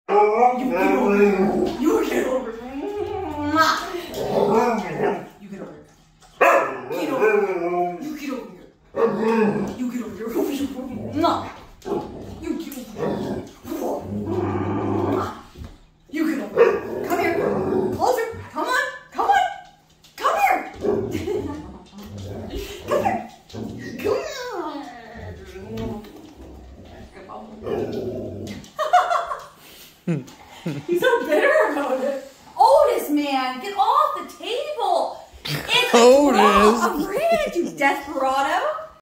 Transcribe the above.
You get over here. You get over here. You get over here. Get over here. You get over here. You get over here. You get over here. You get over here. Come here. Closer. Come on. Come on. Come here. Come here. Come here. He's so bitter about it. Otis, man, get off the table. It's a bridge, you desperado.